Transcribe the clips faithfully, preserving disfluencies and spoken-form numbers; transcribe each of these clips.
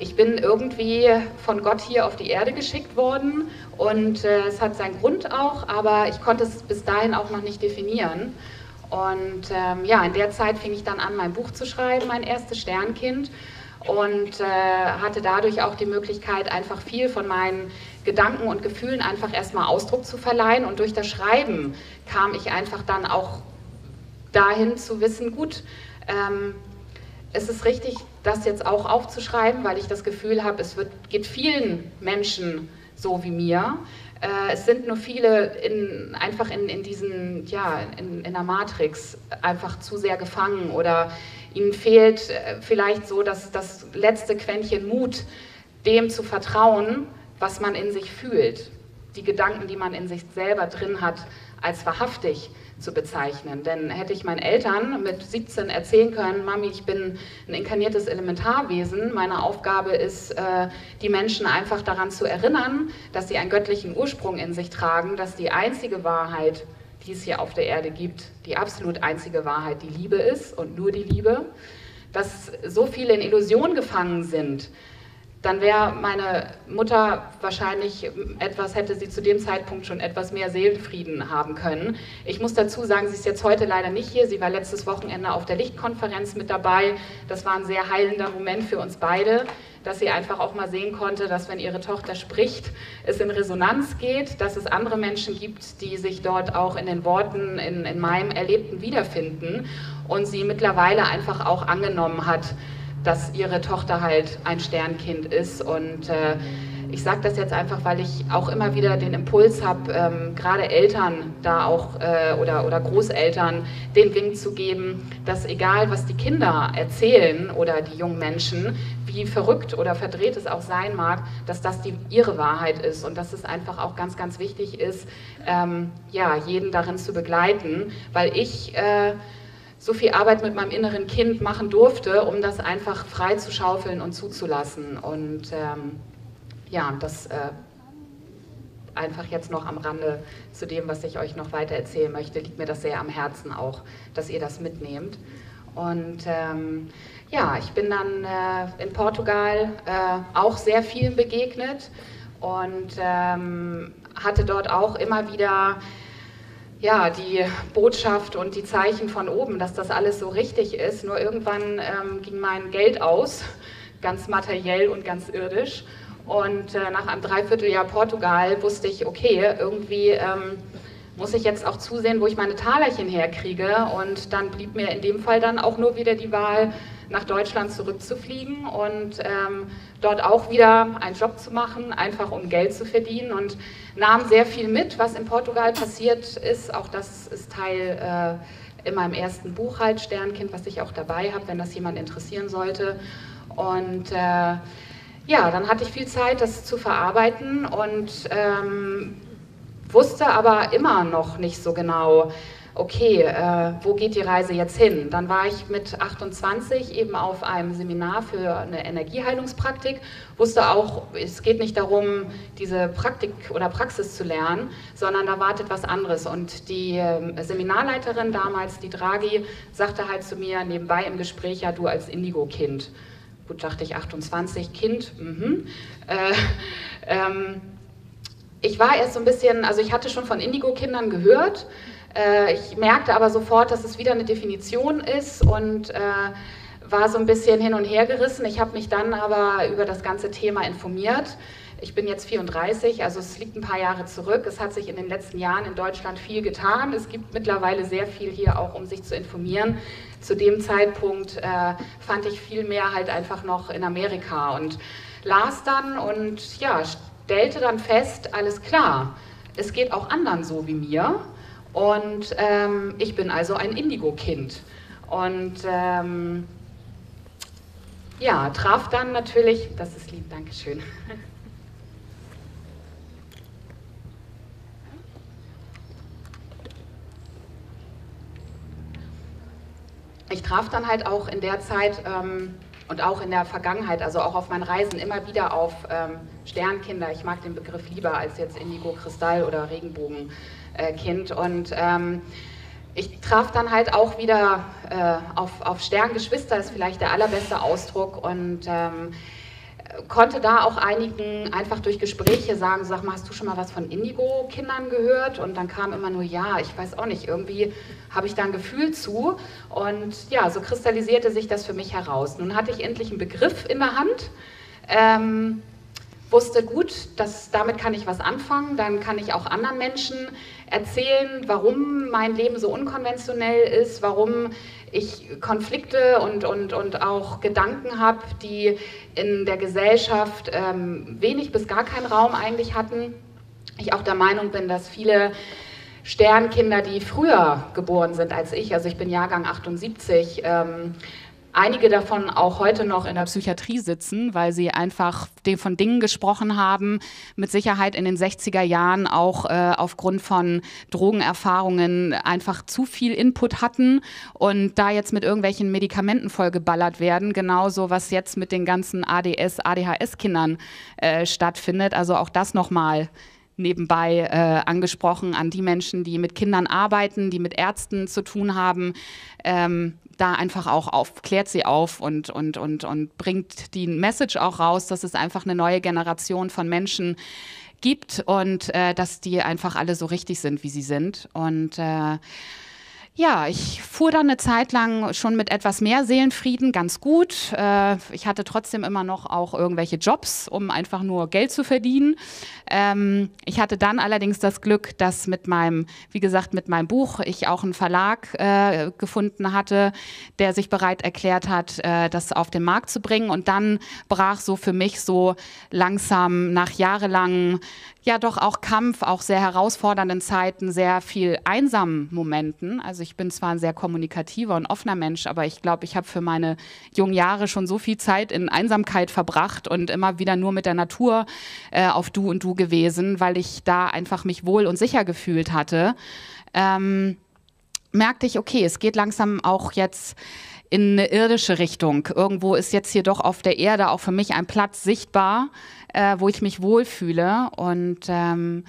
ich bin irgendwie von Gott hier auf die Erde geschickt worden und äh, es hat seinen Grund auch, aber ich konnte es bis dahin auch noch nicht definieren. Und ähm, ja, in der Zeit fing ich dann an, mein Buch zu schreiben, mein erstes Sternkind, und äh, hatte dadurch auch die Möglichkeit, einfach viel von meinen Gedanken und Gefühlen einfach erstmal Ausdruck zu verleihen, und durch das Schreiben kam ich einfach dann auch dahin zu wissen, gut, ähm, es ist richtig, das jetzt auch aufzuschreiben, weil ich das Gefühl habe, es wird, geht vielen Menschen so wie mir. Äh, es sind nur viele in, einfach in, in diesen, ja, in, in der Matrix einfach zu sehr gefangen, oder ihnen fehlt äh, vielleicht so das, das letzte Quäntchen Mut, dem zu vertrauen, was man in sich fühlt, die Gedanken, die man in sich selber drin hat, als wahrhaftig zu bezeichnen. Denn hätte ich meinen Eltern mit siebzehn erzählen können, Mami, ich bin ein inkarniertes Elementarwesen, meine Aufgabe ist, äh, die Menschen einfach daran zu erinnern, dass sie einen göttlichen Ursprung in sich tragen, dass die einzige Wahrheit, die es hier auf der Erde gibt, die absolut einzige Wahrheit die Liebe ist und nur die Liebe, dass so viele in Illusionen gefangen sind, dann wäre meine Mutter wahrscheinlich etwas, hätte sie zu dem Zeitpunkt schon etwas mehr Seelenfrieden haben können. Ich muss dazu sagen, sie ist jetzt heute leider nicht hier. Sie war letztes Wochenende auf der Lichtkonferenz mit dabei. Das war ein sehr heilender Moment für uns beide, dass sie einfach auch mal sehen konnte, dass wenn ihre Tochter spricht, es in Resonanz geht, dass es andere Menschen gibt, die sich dort auch in den Worten, in, in meinem Erlebten wiederfinden, und sie mittlerweile einfach auch angenommen hat, dass ihre Tochter halt ein Sternkind ist. Und äh, ich sage das jetzt einfach, weil ich auch immer wieder den Impuls habe, ähm, gerade Eltern da auch äh, oder, oder Großeltern den Wink zu geben, dass egal was die Kinder erzählen oder die jungen Menschen, wie verrückt oder verdreht es auch sein mag, dass das die, ihre Wahrheit ist, und dass es einfach auch ganz, ganz wichtig ist, ähm, ja, jeden darin zu begleiten, weil ich äh, so viel Arbeit mit meinem inneren Kind machen durfte, um das einfach frei zu schaufeln und zuzulassen. Und ähm, ja, das äh, einfach jetzt noch am Rande zu dem, was ich euch noch weiter erzählen möchte, liegt mir das sehr am Herzen auch, dass ihr das mitnehmt. Und ähm, ja, ich bin dann äh, in Portugal äh, auch sehr vielen begegnet und ähm, hatte dort auch immer wieder ja, die Botschaft und die Zeichen von oben, dass das alles so richtig ist. Nur irgendwann ähm, ging mein Geld aus, ganz materiell und ganz irdisch. Und äh, nach einem Dreivierteljahr Portugal wusste ich, okay, irgendwie ähm, muss ich jetzt auch zusehen, wo ich meine Talerchen herkriege. Und dann blieb mir in dem Fall dann auch nur wieder die Wahl, nach Deutschland zurückzufliegen und ähm, dort auch wieder einen Job zu machen, einfach um Geld zu verdienen, und nahm sehr viel mit, was in Portugal passiert ist. Auch das ist Teil äh, in meinem ersten Buch halt, Sternkind, was ich auch dabei habe, wenn das jemand interessieren sollte. Und äh, ja, dann hatte ich viel Zeit, das zu verarbeiten, und ähm, wusste aber immer noch nicht so genau, okay, äh, wo geht die Reise jetzt hin? Dann war ich mit achtundzwanzig eben auf einem Seminar für eine Energieheilungspraktik, wusste auch, es geht nicht darum, diese Praktik oder Praxis zu lernen, sondern da wartet was anderes. Und die äh, Seminarleiterin damals, die Draghi, sagte halt zu mir nebenbei im Gespräch, ja, du als Indigo-Kind. Gut, dachte ich, achtundzwanzig, Kind, mhm. Äh, ähm, ich war erst so ein bisschen, also ich hatte schon von Indigo-Kindern gehört. Ich merkte aber sofort, dass es wieder eine Definition ist, und äh, war so ein bisschen hin und her gerissen. Ich habe mich dann aber über das ganze Thema informiert. Ich bin jetzt vierunddreißig, also es liegt ein paar Jahre zurück. Es hat sich in den letzten Jahren in Deutschland viel getan. Es gibt mittlerweile sehr viel hier auch, um sich zu informieren. Zu dem Zeitpunkt äh, fand ich viel mehr halt einfach noch in Amerika und las dann und ja, stellte dann fest, alles klar, es geht auch anderen so wie mir. Und ähm, ich bin also ein Indigo-Kind. Und ähm, ja, traf dann natürlich, das ist lieb, Dankeschön. Ich traf dann halt auch in der Zeit ähm, und auch in der Vergangenheit, also auch auf meinen Reisen, immer wieder auf ähm, Sternkinder. Ich mag den Begriff lieber als jetzt Indigo, Kristall oder Regenbogen. Kind. Und ähm, ich traf dann halt auch wieder äh, auf, auf Sterngeschwister, ist vielleicht der allerbeste Ausdruck, und ähm, konnte da auch einigen einfach durch Gespräche sagen, sag mal, hast du schon mal was von Indigo-Kindern gehört? Und dann kam immer nur, ja, ich weiß auch nicht, irgendwie habe ich da ein Gefühl zu. Und ja, so kristallisierte sich das für mich heraus. Nun hatte ich endlich einen Begriff in der Hand, ähm, wusste gut, dass, damit kann ich was anfangen, dann kann ich auch anderen Menschen erzählen, warum mein Leben so unkonventionell ist, warum ich Konflikte und, und, und auch Gedanken habe, die in der Gesellschaft ähm, wenig bis gar keinen Raum eigentlich hatten. Ich auch der Meinung bin, dass viele Sternkinder, die früher geboren sind als ich, also ich bin Jahrgang achtundsiebzig, ähm, einige davon auch heute noch in der Psychiatrie sitzen, weil sie einfach von Dingen gesprochen haben, mit Sicherheit in den sechziger Jahren auch äh, aufgrund von Drogenerfahrungen einfach zu viel Input hatten und da jetzt mit irgendwelchen Medikamenten vollgeballert werden, genauso was jetzt mit den ganzen A D S, A D H S-Kindern äh, stattfindet. Also auch das nochmal nebenbei äh, angesprochen an die Menschen, die mit Kindern arbeiten, die mit Ärzten zu tun haben. Ähm, da einfach auch auf, klärt sie auf und, und, und, und bringt die Message auch raus, dass es einfach eine neue Generation von Menschen gibt und äh, dass die einfach alle so richtig sind, wie sie sind. Und äh, ja, ich fuhr dann eine Zeit lang schon mit etwas mehr Seelenfrieden ganz gut. Äh, ich hatte trotzdem immer noch auch irgendwelche Jobs, um einfach nur Geld zu verdienen. Ähm, ich hatte dann allerdings das Glück, dass mit meinem, wie gesagt, mit meinem Buch ich auch einen Verlag äh, gefunden hatte, der sich bereit erklärt hat, äh, das auf den Markt zu bringen. Und dann brach so für mich so langsam nach jahrelangen, ja doch auch Kampf, auch sehr herausfordernden Zeiten, sehr viel einsamen Momenten. Also ich bin zwar ein sehr kommunikativer und offener Mensch, aber ich glaube, ich habe für meine jungen Jahre schon so viel Zeit in Einsamkeit verbracht und immer wieder nur mit der Natur äh, auf Du und Du gewesen, weil ich da einfach mich wohl und sicher gefühlt hatte. Ähm, merkte ich, okay, es geht langsam auch jetzt in eine irdische Richtung. Irgendwo ist jetzt hier doch auf der Erde auch für mich ein Platz sichtbar, äh, wo ich mich wohlfühle. Und ähm,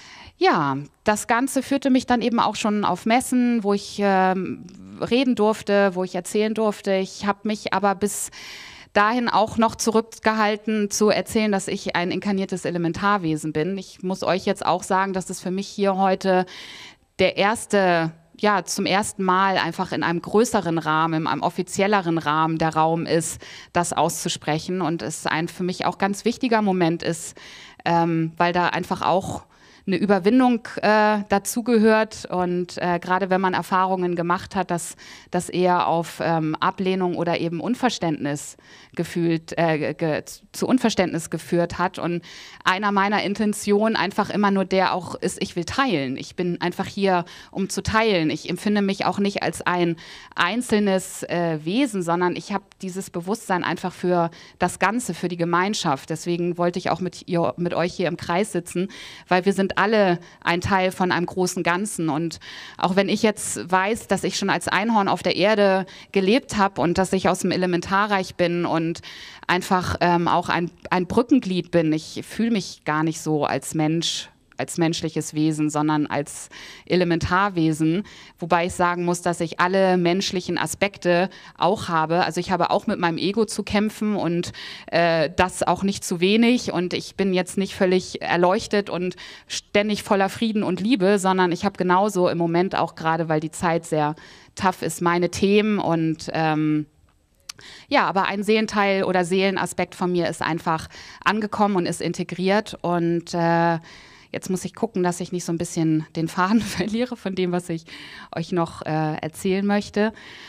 ja, das Ganze führte mich dann eben auch schon auf Messen, wo ich ähm, reden durfte, wo ich erzählen durfte. Ich habe mich aber bis dahin auch noch zurückgehalten zu erzählen, dass ich ein inkarniertes Elementarwesen bin. Ich muss euch jetzt auch sagen, dass es für mich hier heute der erste ja, zum ersten Mal einfach in einem größeren Rahmen, in einem offizielleren Rahmen der Raum ist, das auszusprechen und es ein für mich auch ganz wichtiger Moment ist, ähm, weil da einfach auch eine Überwindung äh, dazugehört und äh, gerade wenn man Erfahrungen gemacht hat, dass das eher auf ähm, Ablehnung oder eben Unverständnis gefühlt, äh, ge zu Unverständnis geführt hat und einer meiner Intentionen einfach immer nur der auch ist, ich will teilen. Ich bin einfach hier, um zu teilen. Ich empfinde mich auch nicht als ein einzelnes äh, Wesen, sondern ich habe dieses Bewusstsein einfach für das Ganze, für die Gemeinschaft. Deswegen wollte ich auch mit, ihr, mit euch hier im Kreis sitzen, weil wir sind alle ein Teil von einem großen Ganzen. Und auch wenn ich jetzt weiß, dass ich schon als Einhorn auf der Erde gelebt habe und dass ich aus dem Elementarreich bin und einfach ähm, auch ein, ein Brückenglied bin, ich fühle mich gar nicht so als Mensch, als menschliches Wesen, sondern als Elementarwesen, wobei ich sagen muss, dass ich alle menschlichen Aspekte auch habe. Also ich habe auch mit meinem Ego zu kämpfen und äh, das auch nicht zu wenig und ich bin jetzt nicht völlig erleuchtet und ständig voller Frieden und Liebe, sondern ich habe genauso im Moment auch gerade, weil die Zeit sehr tough ist, meine Themen und ähm, ja, aber ein Seelenteil oder Seelenaspekt von mir ist einfach angekommen und ist integriert und äh, jetzt muss ich gucken, dass ich nicht so ein bisschen den Faden verliere von dem, was ich euch noch äh, erzählen möchte.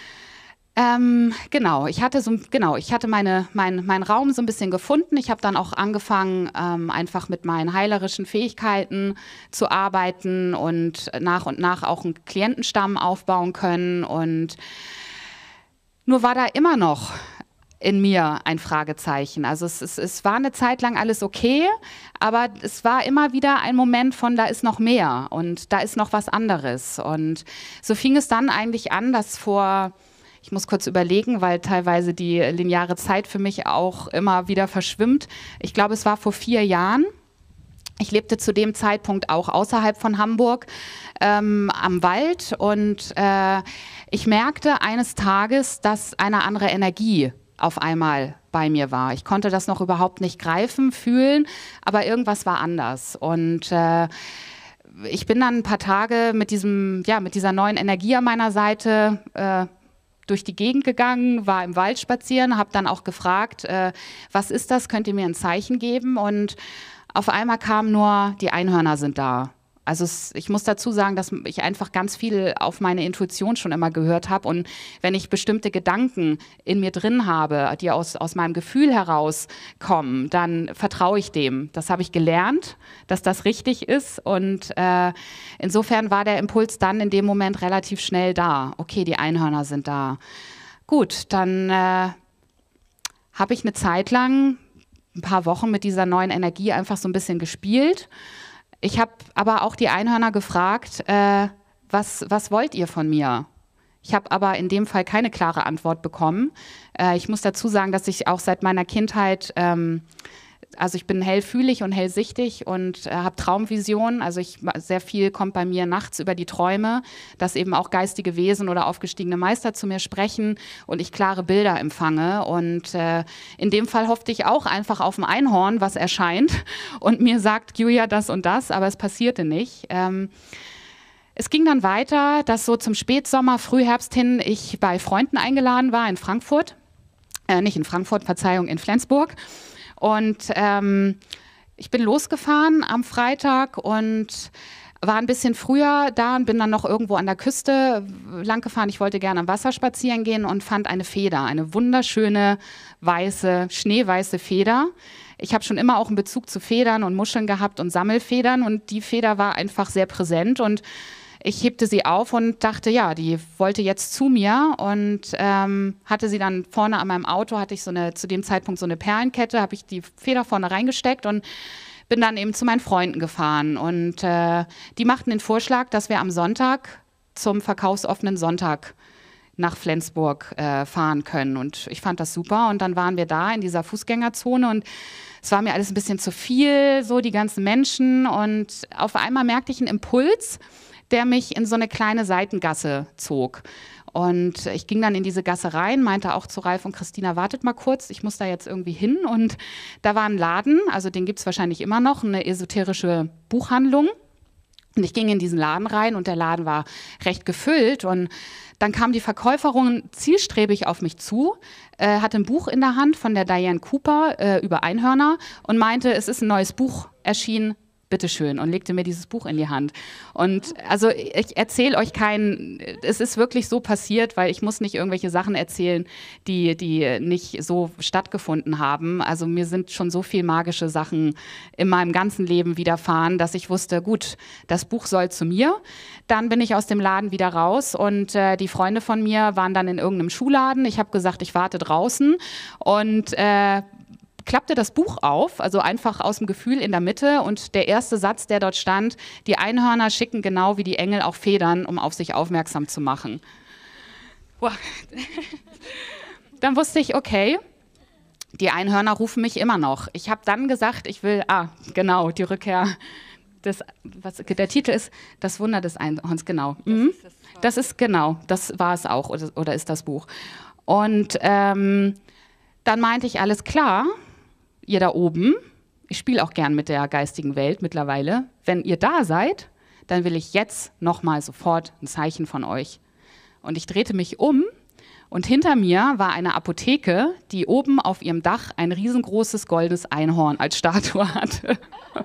Ähm, genau, ich hatte, so, genau, ich hatte meine, mein, meinen Raum so ein bisschen gefunden. Ich habe dann auch angefangen, ähm, einfach mit meinen heilerischen Fähigkeiten zu arbeiten und nach und nach auch einen Klientenstamm aufbauen können. Und nur war da immer noch in mir ein Fragezeichen. Also es, es, es war eine Zeit lang alles okay, aber es war immer wieder ein Moment von, da ist noch mehr und da ist noch was anderes. Und so fing es dann eigentlich an, dass vor, ich muss kurz überlegen, weil teilweise die lineare Zeit für mich auch immer wieder verschwimmt. Ich glaube, es war vor vier Jahren. Ich lebte zu dem Zeitpunkt auch außerhalb von Hamburg ähm, am Wald und äh, ich merkte eines Tages, dass eine andere Energie auf einmal bei mir war. Ich konnte das noch überhaupt nicht greifen, fühlen, aber irgendwas war anders. Und äh, ich bin dann ein paar Tage mit, diesem, ja, mit dieser neuen Energie an meiner Seite äh, durch die Gegend gegangen, war im Wald spazieren, habe dann auch gefragt, äh, was ist das, könnt ihr mir ein Zeichen geben? Und auf einmal kam nur, die Einhörner sind da. Also es, ich muss dazu sagen, dass ich einfach ganz viel auf meine Intuition schon immer gehört habe. Und wenn ich bestimmte Gedanken in mir drin habe, die aus, aus meinem Gefühl herauskommen, dann vertraue ich dem. Das habe ich gelernt, dass das richtig ist. Und äh, insofern war der Impuls dann in dem Moment relativ schnell da. Okay, die Einhörner sind da. Gut, dann äh, habe ich eine Zeit lang, ein paar Wochen mit dieser neuen Energie einfach so ein bisschen gespielt. Ich habe aber auch die Einhörner gefragt, äh, was, was wollt ihr von mir? Ich habe aber in dem Fall keine klare Antwort bekommen. Äh, ich muss dazu sagen, dass ich auch seit meiner Kindheit, ähm, also ich bin hellfühlig und hellsichtig und äh, habe Traumvisionen. Also ich, sehr viel kommt bei mir nachts über die Träume, dass eben auch geistige Wesen oder aufgestiegene Meister zu mir sprechen und ich klare Bilder empfange. Und äh, in dem Fall hoffte ich auch einfach auf ein Einhorn, was erscheint und mir sagt, Julia, das und das, aber es passierte nicht. Ähm, Es ging dann weiter, dass so zum Spätsommer, Frühherbst hin ich bei Freunden eingeladen war in Frankfurt, äh, nicht in Frankfurt, Verzeihung, in Flensburg. Und ähm, ich bin losgefahren am Freitag und war ein bisschen früher da und bin dann noch irgendwo an der Küste lang gefahren. Ich wollte gerne am Wasser spazieren gehen und fand eine Feder, eine wunderschöne, weiße, schneeweiße Feder. Ich habe schon immer auch einen Bezug zu Federn und Muscheln gehabt und Sammelfedern und die Feder war einfach sehr präsent und ich hebte sie auf und dachte, ja, die wollte jetzt zu mir und ähm, hatte sie dann vorne an meinem Auto, hatte ich so eine, zu dem Zeitpunkt so eine Perlenkette, habe ich die Feder vorne reingesteckt und bin dann eben zu meinen Freunden gefahren. Und äh, die machten den Vorschlag, dass wir am Sonntag zum verkaufsoffenen Sonntag nach Flensburg äh, fahren können. Und ich fand das super. Und dann waren wir da in dieser Fußgängerzone und es war mir alles ein bisschen zu viel, so die ganzen Menschen. Und auf einmal merkte ich einen Impuls, der mich in so eine kleine Seitengasse zog. Und ich ging dann in diese Gasse rein, meinte auch zu Ralf und Christina, wartet mal kurz, ich muss da jetzt irgendwie hin. Und da war ein Laden, also den gibt es wahrscheinlich immer noch, eine esoterische Buchhandlung. Und ich ging in diesen Laden rein und der Laden war recht gefüllt. Und dann kam die Verkäuferin zielstrebig auf mich zu, äh, hatte ein Buch in der Hand von der Diane Cooper äh, über Einhörner und meinte, es ist ein neues Buch erschienen, bitteschön, und legte mir dieses Buch in die Hand. Und also ich erzähle euch keinen, es ist wirklich so passiert, weil ich muss nicht irgendwelche Sachen erzählen, die, die nicht so stattgefunden haben. Also mir sind schon so viel magische Sachen in meinem ganzen Leben widerfahren, dass ich wusste, gut, das Buch soll zu mir. Dann bin ich aus dem Laden wieder raus und äh, die Freunde von mir waren dann in irgendeinem Schuhladen. Ich habe gesagt, ich warte draußen und äh, klappte das Buch auf, also einfach aus dem Gefühl in der Mitte und der erste Satz, der dort stand, die Einhörner schicken genau wie die Engel auch Federn, um auf sich aufmerksam zu machen. Wow. Dann wusste ich, okay, die Einhörner rufen mich immer noch. Ich habe dann gesagt, ich will, ah, genau, die Rückkehr, des, was, der Titel ist Das Wunder des Einhorns, genau. Mhm. Das, ist das, das ist genau, das war es auch, oder, oder ist das Buch. Und ähm, dann meinte ich, alles klar, ihr da oben, ich spiele auch gern mit der geistigen Welt mittlerweile, wenn ihr da seid, dann will ich jetzt nochmal sofort ein Zeichen von euch. Und ich drehte mich um und hinter mir war eine Apotheke, die oben auf ihrem Dach ein riesengroßes goldenes Einhorn als Statue hatte.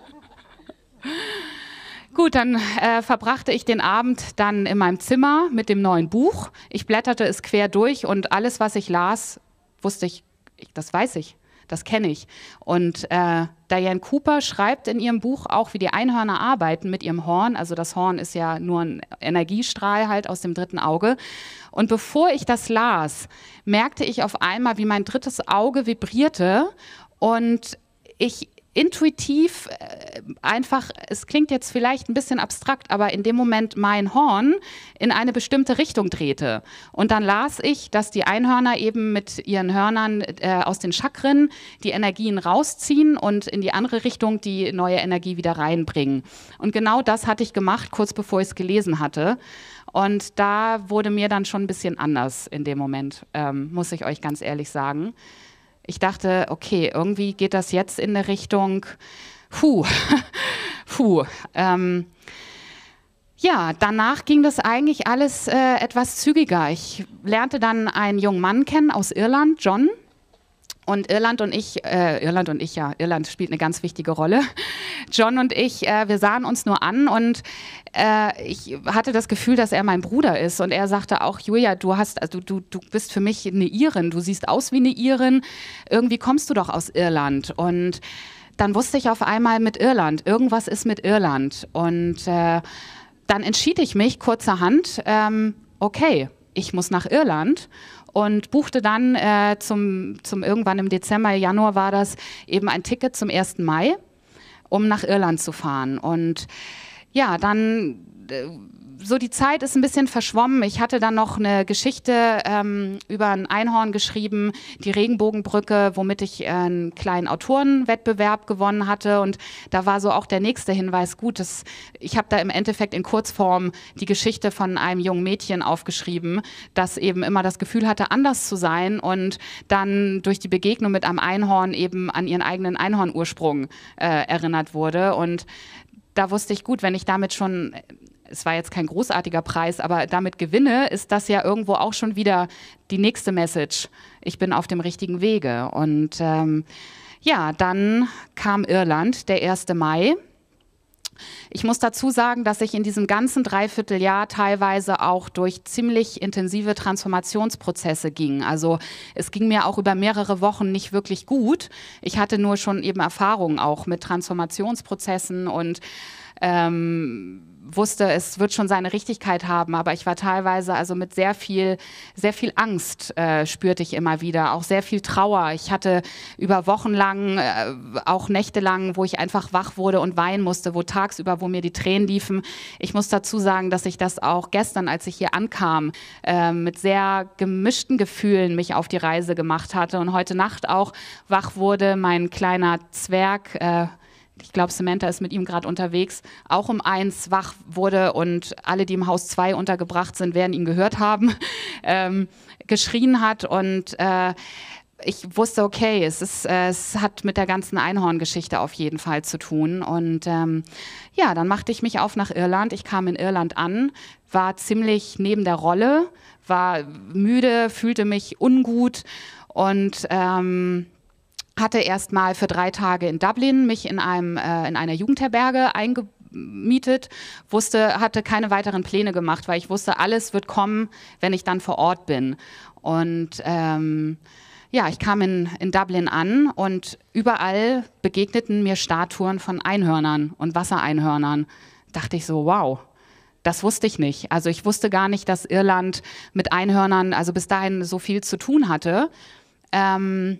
Gut, dann äh, verbrachte ich den Abend dann in meinem Zimmer mit dem neuen Buch. Ich blätterte es quer durch und alles, was ich las, wusste ich, ich das weiß ich. Das kenne ich. Und äh, Diane Cooper schreibt in ihrem Buch auch, wie die Einhörner arbeiten mit ihrem Horn. Also das Horn ist ja nur ein Energiestrahl halt aus dem dritten Auge. Und bevor ich das las, merkte ich auf einmal, wie mein drittes Auge vibrierte und ich intuitiv äh, einfach, es klingt jetzt vielleicht ein bisschen abstrakt, aber in dem Moment mein Horn in eine bestimmte Richtung drehte. Und dann las ich, dass die Einhörner eben mit ihren Hörnern äh, aus den Chakren die Energien rausziehen und in die andere Richtung die neue Energie wieder reinbringen. Und genau das hatte ich gemacht, kurz bevor ich es gelesen hatte. Und da wurde mir dann schon ein bisschen anders in dem Moment, ähm, muss ich euch ganz ehrlich sagen. Ich dachte, okay, irgendwie geht das jetzt in eine Richtung, puh, puh. Ähm, ja, danach ging das eigentlich alles äh, etwas zügiger. Ich lernte dann einen jungen Mann kennen aus Irland, John. Und Irland und ich, äh, Irland und ich, ja, Irland spielt eine ganz wichtige Rolle. John und ich, äh, wir sahen uns nur an und äh, ich hatte das Gefühl, dass er mein Bruder ist. Und er sagte auch, Julia, du hast, also du, du bist für mich eine Irin, du siehst aus wie eine Irin, irgendwie kommst du doch aus Irland. Und dann wusste ich auf einmal mit Irland, irgendwas ist mit Irland. Und äh, dann entschied ich mich kurzerhand, ähm, okay, ich muss nach Irland. Und buchte dann äh, zum, zum irgendwann im Dezember, Januar war das, eben ein Ticket zum ersten Mai, um nach Irland zu fahren. Und ja, dann, äh, so die Zeit ist ein bisschen verschwommen. Ich hatte dann noch eine Geschichte ähm, über ein Einhorn geschrieben, die Regenbogenbrücke, womit ich äh, einen kleinen Autorenwettbewerb gewonnen hatte. Und da war so auch der nächste Hinweis, gut, das, ich habe da im Endeffekt in Kurzform die Geschichte von einem jungen Mädchen aufgeschrieben, das eben immer das Gefühl hatte, anders zu sein und dann durch die Begegnung mit einem Einhorn eben an ihren eigenen Einhornursprung äh, erinnert wurde. Und da wusste ich, gut, wenn ich damit schon, es war jetzt kein großartiger Preis, aber damit gewinne, ist das ja irgendwo auch schon wieder die nächste Message. Ich bin auf dem richtigen Wege. Und ähm, ja, dann kam Irland, der erste Mai. Ich muss dazu sagen, dass ich in diesem ganzen Dreivierteljahr teilweise auch durch ziemlich intensive Transformationsprozesse ging. Also es ging mir auch über mehrere Wochen nicht wirklich gut. Ich hatte nur schon eben Erfahrungen auch mit Transformationsprozessen und ähm, wusste, es wird schon seine Richtigkeit haben, aber ich war teilweise also mit sehr viel, sehr viel Angst äh, spürte ich immer wieder, auch sehr viel Trauer. Ich hatte über Wochen lang, äh, auch Nächte lang, wo ich einfach wach wurde und weinen musste, wo tagsüber, wo mir die Tränen liefen. Ich muss dazu sagen, dass ich das auch gestern, als ich hier ankam, äh, mit sehr gemischten Gefühlen mich auf die Reise gemacht hatte und heute Nacht auch wach wurde, mein kleiner Zwerg, äh, ich glaube, Samantha ist mit ihm gerade unterwegs, auch um eins wach wurde und alle, die im Haus zwei untergebracht sind, werden ihn gehört haben, ähm, geschrien hat und äh, ich wusste, okay, es, ist, äh, es hat mit der ganzen Einhorngeschichte auf jeden Fall zu tun und ähm, ja, dann machte ich mich auf nach Irland. Ich kam in Irland an, war ziemlich neben der Rolle, war müde, fühlte mich ungut und ähm, hatte erst mal für drei Tage in Dublin mich in, einem, äh, in einer Jugendherberge eingemietet, wusste, hatte keine weiteren Pläne gemacht, weil ich wusste, alles wird kommen, wenn ich dann vor Ort bin. Und ähm, ja, ich kam in, in Dublin an und überall begegneten mir Statuen von Einhörnern und Wassereinhörnern. Dachte ich so, wow. Das wusste ich nicht. Also ich wusste gar nicht, dass Irland mit Einhörnern, also bis dahin so viel zu tun hatte. Ähm,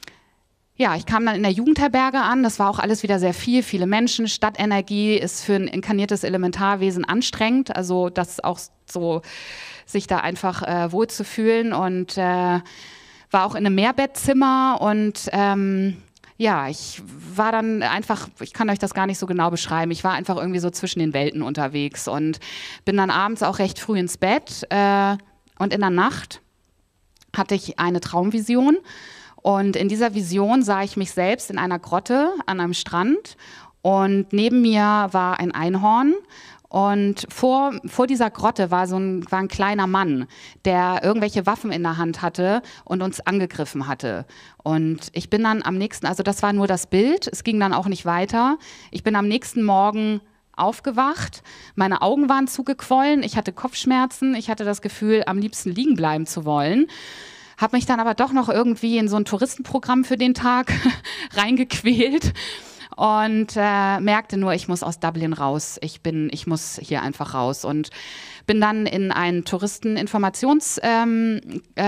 Ja, ich kam dann in der Jugendherberge an, das war auch alles wieder sehr viel, viele Menschen, Stadtenergie ist für ein inkarniertes Elementarwesen anstrengend, also das auch so, sich da einfach äh, wohl zu fühlen und äh, war auch in einem Mehrbettzimmer und ähm, ja, ich war dann einfach, ich kann euch das gar nicht so genau beschreiben, ich war einfach irgendwie so zwischen den Welten unterwegs und bin dann abends auch recht früh ins Bett äh, und in der Nacht hatte ich eine Traumvision. Und in dieser Vision sah ich mich selbst in einer Grotte an einem Strand und neben mir war ein Einhorn und vor, vor dieser Grotte war so ein, war ein kleiner Mann, der irgendwelche Waffen in der Hand hatte und uns angegriffen hatte. Und ich bin dann am nächsten, also das war nur das Bild, es ging dann auch nicht weiter. Ich bin am nächsten Morgen aufgewacht, meine Augen waren zugequollen, ich hatte Kopfschmerzen, ich hatte das Gefühl, am liebsten liegen bleiben zu wollen. Habe mich dann aber doch noch irgendwie in so ein Touristenprogramm für den Tag reingequält und äh, merkte nur, ich muss aus Dublin raus. Ich bin, ich muss hier einfach raus und bin dann in ein Touristeninformations ähm, äh,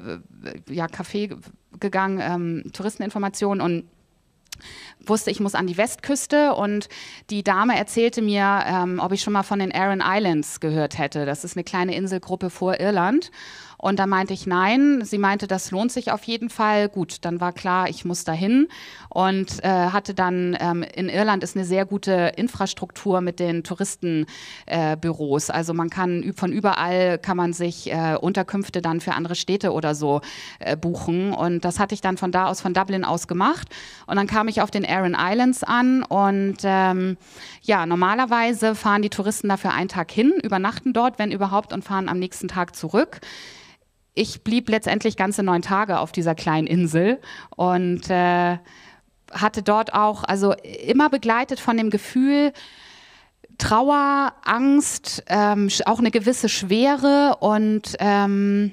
ja, Café gegangen, ähm, Touristeninformation und wusste, ich muss an die Westküste und die Dame erzählte mir, ähm, ob ich schon mal von den Aran Islands gehört hätte. Das ist eine kleine Inselgruppe vor Irland. Und da meinte ich nein. Sie meinte, das lohnt sich auf jeden Fall. Gut, dann war klar, ich muss dahin und äh, hatte dann, ähm, in Irland ist eine sehr gute Infrastruktur mit den Touristenbüros. Äh, also man kann von überall, kann man sich äh, Unterkünfte dann für andere Städte oder so äh, buchen. Und das hatte ich dann von da aus, von Dublin aus gemacht. Und dann kam ich auf den Aran Islands an und ähm, ja, normalerweise fahren die Touristen dafür einen Tag hin, übernachten dort, wenn überhaupt, und fahren am nächsten Tag zurück. Ich blieb letztendlich ganze neun Tage auf dieser kleinen Insel und äh, hatte dort auch, also immer begleitet von dem Gefühl, Trauer, Angst, ähm, auch eine gewisse Schwere und ähm,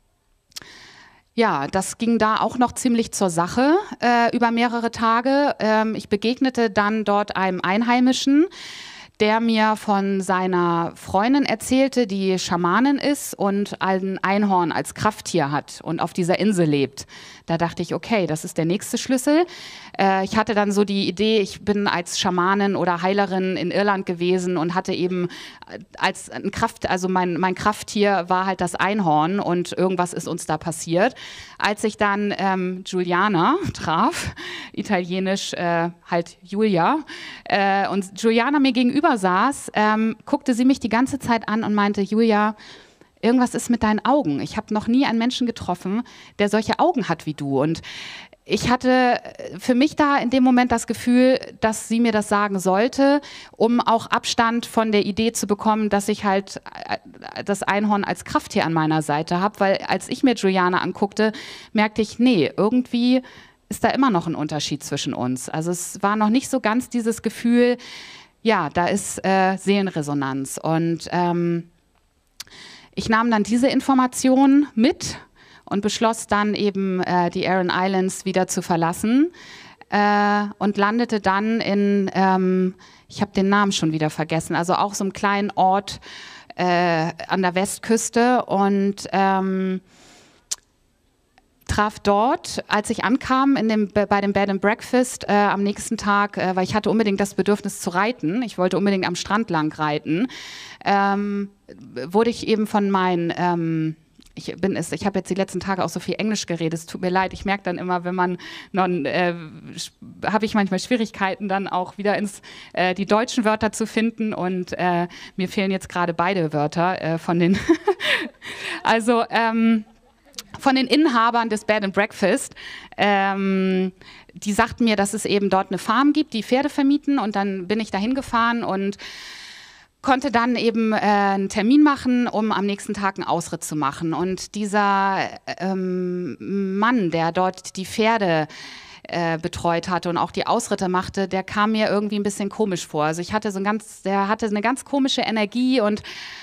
ja, das ging da auch noch ziemlich zur Sache äh, über mehrere Tage. Ähm, ich begegnete dann dort einem Einheimischen, der mir von seiner Freundin erzählte, die Schamanin ist und ein Einhorn als Krafttier hat und auf dieser Insel lebt. Da dachte ich, okay, das ist der nächste Schlüssel. Äh, ich hatte dann so die Idee, ich bin als Schamanin oder Heilerin in Irland gewesen und hatte eben als ein Kraft, also mein, mein Krafttier war halt das Einhorn und irgendwas ist uns da passiert. Als ich dann ähm, Juliana traf, italienisch äh, halt Julia, äh, und Juliana mir gegenüber saß, ähm, guckte sie mich die ganze Zeit an und meinte, Julia, irgendwas ist mit deinen Augen. Ich habe noch nie einen Menschen getroffen, der solche Augen hat wie du. Und ich hatte für mich da in dem Moment das Gefühl, dass sie mir das sagen sollte, um auch Abstand von der Idee zu bekommen, dass ich halt das Einhorn als Krafttier an meiner Seite habe. Weil als ich mir Juliana anguckte, merkte ich, nee, irgendwie ist da immer noch ein Unterschied zwischen uns. Also es war noch nicht so ganz dieses Gefühl, ja, da ist äh, Seelenresonanz. Und ähm, ich nahm dann diese Information mit und beschloss dann eben, äh, die Aran Islands wieder zu verlassen äh, und landete dann in, ähm, ich habe den Namen schon wieder vergessen, also auch so einem kleinen Ort äh, an der Westküste und ähm, traf dort, als ich ankam in dem, bei dem Bed and Breakfast äh, am nächsten Tag, äh, weil ich hatte unbedingt das Bedürfnis zu reiten, ich wollte unbedingt am Strand lang reiten, ähm, wurde ich eben von meinen, ähm, ich bin es, ich habe jetzt die letzten Tage auch so viel Englisch geredet, es tut mir leid, ich merke dann immer, wenn man, noch, äh, habe ich manchmal Schwierigkeiten dann auch wieder ins, äh, die deutschen Wörter zu finden und äh, mir fehlen jetzt gerade beide Wörter äh, von den, also, ähm, von den Inhabern des Bed and Breakfast. Ähm, die sagten mir, dass es eben dort eine Farm gibt, die Pferde vermieten und dann bin ich dahin gefahren und konnte dann eben äh, einen Termin machen, um am nächsten Tag einen Ausritt zu machen. Und dieser ähm, Mann, der dort die Pferde äh, betreut hatte und auch die Ausritte machte, der kam mir irgendwie ein bisschen komisch vor. Also ich hatte so ein ganz, der hatte eine ganz komische Energie und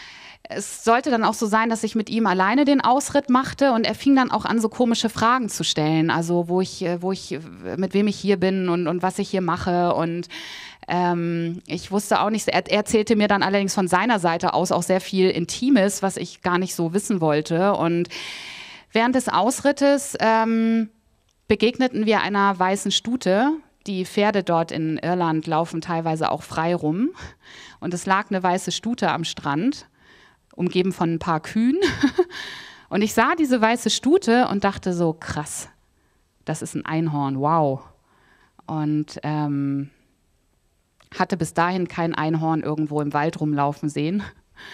es sollte dann auch so sein, dass ich mit ihm alleine den Ausritt machte und er fing dann auch an, so komische Fragen zu stellen, also wo ich, wo ich, mit wem ich hier bin und, und was ich hier mache und ähm, ich wusste auch nicht, er, er erzählte mir dann allerdings von seiner Seite aus auch sehr viel Intimes, was ich gar nicht so wissen wollte und während des Ausrittes ähm, begegneten wir einer weißen Stute. Die Pferde dort in Irland laufen teilweise auch frei rum und es lag eine weiße Stute am Strand, umgeben von ein paar Kühen. Und ich sah diese weiße Stute und dachte so, krass, das ist ein Einhorn, wow. Und ähm, hatte bis dahin kein Einhorn irgendwo im Wald rumlaufen sehen.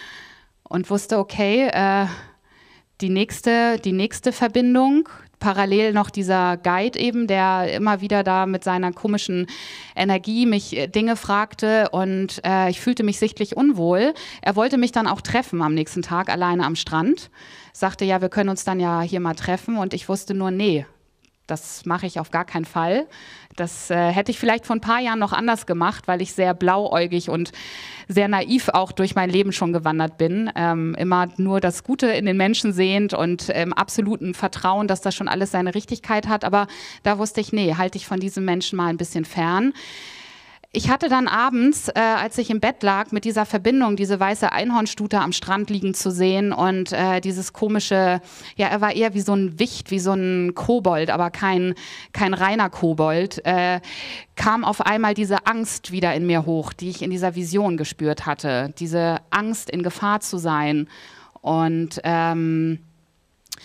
Und wusste, okay, äh, die nächste, die nächste Verbindung, parallel noch dieser Guide eben, der immer wieder da mit seiner komischen Energie mich Dinge fragte und äh, ich fühlte mich sichtlich unwohl. Er wollte mich dann auch treffen am nächsten Tag alleine am Strand. Sagte, ja, wir können uns dann ja hier mal treffen und ich wusste nur, nee, das mache ich auf gar keinen Fall. Das äh, hätte ich vielleicht vor ein paar Jahren noch anders gemacht, weil ich sehr blauäugig und sehr naiv auch durch mein Leben schon gewandert bin. Ähm, immer nur das Gute in den Menschen sehend und im ähm, absoluten Vertrauen, dass das schon alles seine Richtigkeit hat. Aber da wusste ich, nee, halte ich von diesem Menschen mal ein bisschen fern. Ich hatte dann abends, äh, als ich im Bett lag, mit dieser Verbindung, diese weiße Einhornstute am Strand liegen zu sehen und äh, dieses komische, ja, er war eher wie so ein Wicht, wie so ein Kobold, aber kein, kein reiner Kobold, äh, kam auf einmal diese Angst wieder in mir hoch, die ich in dieser Vision gespürt hatte. Diese Angst, in Gefahr zu sein und ähm,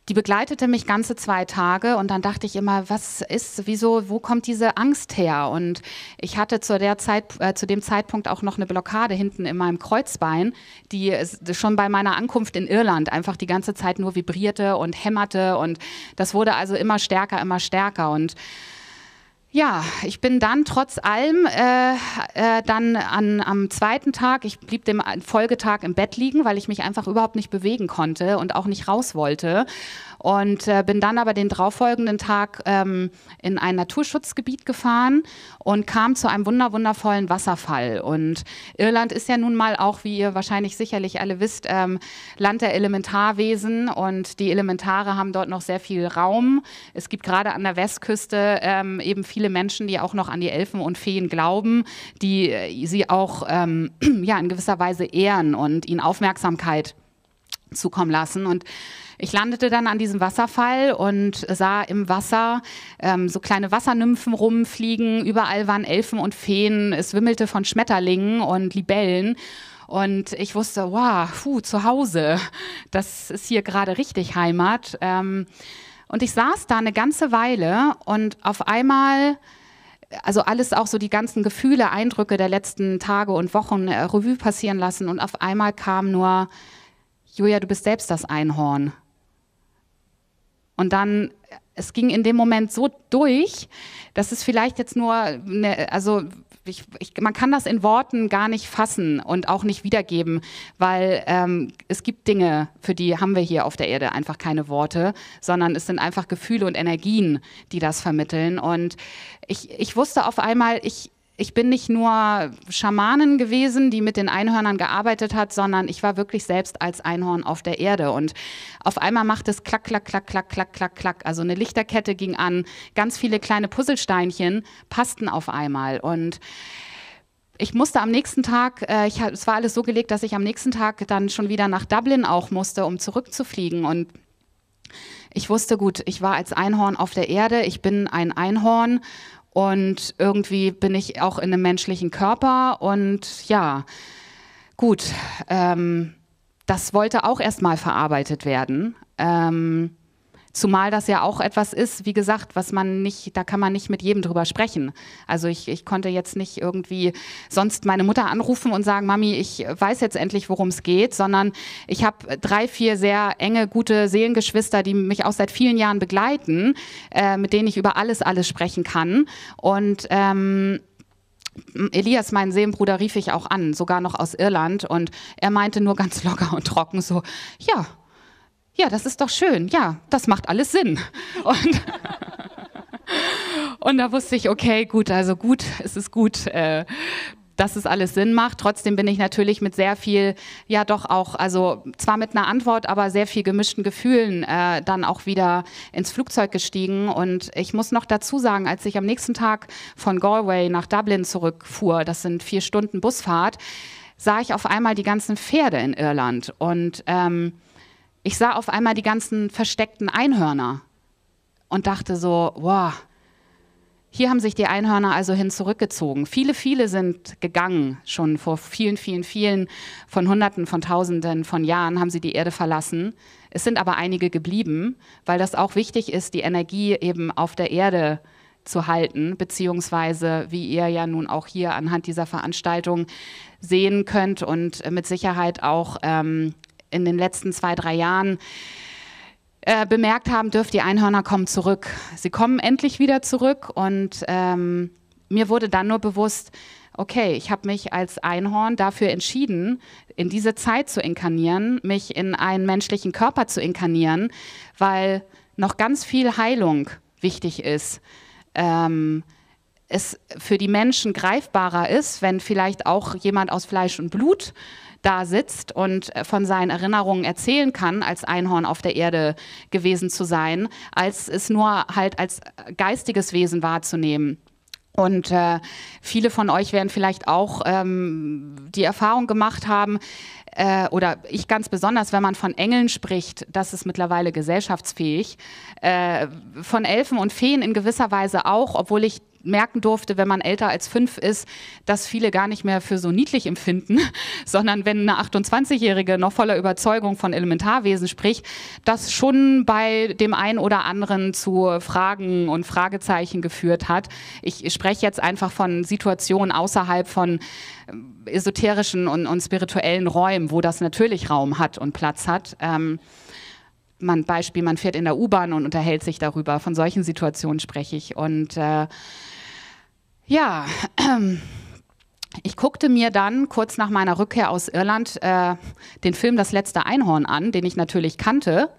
die begleitete mich ganze zwei Tage und dann dachte ich immer, was ist, wieso, wo kommt diese Angst her? Und ich hatte zu der Zeit, äh, zu dem Zeitpunkt auch noch eine Blockade hinten in meinem Kreuzbein, die schon bei meiner Ankunft in Irland einfach die ganze Zeit nur vibrierte und hämmerte und das wurde also immer stärker, immer stärker und ja, ich bin dann trotz allem äh, äh, dann an, am zweiten Tag, ich blieb dem Folgetag im Bett liegen, weil ich mich einfach überhaupt nicht bewegen konnte und auch nicht raus wollte. Und äh, bin dann aber den darauffolgenden Tag ähm, in ein Naturschutzgebiet gefahren und kam zu einem wunder wundervollen Wasserfall. Und Irland ist ja nun mal auch, wie ihr wahrscheinlich sicherlich alle wisst, ähm, Land der Elementarwesen und die Elementare haben dort noch sehr viel Raum. Es gibt gerade an der Westküste ähm, eben viele Menschen, die auch noch an die Elfen und Feen glauben, die äh, sie auch ähm, ja, in gewisser Weise ehren und ihnen Aufmerksamkeit zukommen lassen. Und ich landete dann an diesem Wasserfall und sah im Wasser ähm, so kleine Wassernymphen rumfliegen. Überall waren Elfen und Feen. Es wimmelte von Schmetterlingen und Libellen. Und ich wusste, wow, puh, zu Hause. Das ist hier gerade richtig Heimat. Ähm, und ich saß da eine ganze Weile und auf einmal, also alles auch so die ganzen Gefühle, Eindrücke der letzten Tage und Wochen äh, Revue passieren lassen. Und auf einmal kam nur, Julia, du bist selbst das Einhorn. Und dann, es ging in dem Moment so durch, dass es vielleicht jetzt nur, eine, also ich, ich, man kann das in Worten gar nicht fassen und auch nicht wiedergeben, weil ähm, es gibt Dinge, für die haben wir hier auf der Erde einfach keine Worte, sondern es sind einfach Gefühle und Energien, die das vermitteln. Und ich, ich wusste auf einmal, ich Ich bin nicht nur Schamanin gewesen, die mit den Einhörnern gearbeitet hat, sondern ich war wirklich selbst als Einhorn auf der Erde. Und auf einmal macht es klack, klack, klack, klack, klack, klack, klack. Also eine Lichterkette ging an, ganz viele kleine Puzzlesteinchen passten auf einmal. Und ich musste am nächsten Tag, äh, ich, es war alles so gelegt, dass ich am nächsten Tag dann schon wieder nach Dublin auch musste, um zurückzufliegen. Und ich wusste, gut, ich war als Einhorn auf der Erde, ich bin ein Einhorn. Und irgendwie bin ich auch in einem menschlichen Körper und ja, gut, ähm, das wollte auch erstmal verarbeitet werden. Ähm, zumal das ja auch etwas ist, wie gesagt, was man nicht, da kann man nicht mit jedem drüber sprechen. Also ich, ich konnte jetzt nicht irgendwie sonst meine Mutter anrufen und sagen, Mami, ich weiß jetzt endlich, worum es geht, sondern ich habe drei, vier sehr enge, gute Seelengeschwister, die mich auch seit vielen Jahren begleiten, äh, mit denen ich über alles, alles sprechen kann. Und ähm, Elias, meinen Seelenbruder, rief ich auch an, sogar noch aus Irland. Und er meinte nur ganz locker und trocken so, ja, ja, das ist doch schön, ja, das macht alles Sinn. Und, und da wusste ich, okay, gut, also gut, es ist gut, äh, dass es alles Sinn macht. Trotzdem bin ich natürlich mit sehr viel, ja doch auch, also zwar mit einer Antwort, aber sehr viel gemischten Gefühlen äh, dann auch wieder ins Flugzeug gestiegen. Und ich muss noch dazu sagen, als ich am nächsten Tag von Galway nach Dublin zurückfuhr, das sind vier Stunden Busfahrt, sah ich auf einmal die ganzen Pferde in Irland. Und ähm, ich sah auf einmal die ganzen versteckten Einhörner und dachte so, wow, hier haben sich die Einhörner also hin zurückgezogen. Viele, viele sind gegangen, schon vor vielen, vielen, vielen, von Hunderten, von Tausenden von Jahren haben sie die Erde verlassen. Es sind aber einige geblieben, weil das auch wichtig ist, die Energie eben auf der Erde zu halten, beziehungsweise wie ihr ja nun auch hier anhand dieser Veranstaltung sehen könnt und mit Sicherheit auch ähm, in den letzten zwei, drei Jahren äh, bemerkt haben, dürft die Einhörner kommen zurück. Sie kommen endlich wieder zurück und ähm, mir wurde dann nur bewusst, okay, ich habe mich als Einhorn dafür entschieden, in diese Zeit zu inkarnieren, mich in einen menschlichen Körper zu inkarnieren, weil noch ganz viel Heilung wichtig ist. Ähm, es für die Menschen greifbarer ist, wenn vielleicht auch jemand aus Fleisch und Blut da sitzt und von seinen Erinnerungen erzählen kann, als Einhorn auf der Erde gewesen zu sein, als es nur halt als geistiges Wesen wahrzunehmen. Und äh, viele von euch werden vielleicht auch ähm, die Erfahrung gemacht haben, äh, oder ich ganz besonders, wenn man von Engeln spricht, das ist mittlerweile gesellschaftsfähig, äh, von Elfen und Feen in gewisser Weise auch, obwohl ich merken durfte, wenn man älter als fünf ist, dass viele gar nicht mehr für so niedlich empfinden, sondern wenn eine achtundzwanzigjährige noch voller Überzeugung von Elementarwesen spricht, das schon bei dem einen oder anderen zu Fragen und Fragezeichen geführt hat. Ich spreche jetzt einfach von Situationen außerhalb von esoterischen und, und spirituellen Räumen, wo das natürlich Raum hat und Platz hat. Ähm, man, Beispiel, man fährt in der U-Bahn und unterhält sich darüber. Von solchen Situationen spreche ich. Und äh, ja, ich guckte mir dann kurz nach meiner Rückkehr aus Irland äh, den Film Das letzte Einhorn an, den ich natürlich kannte.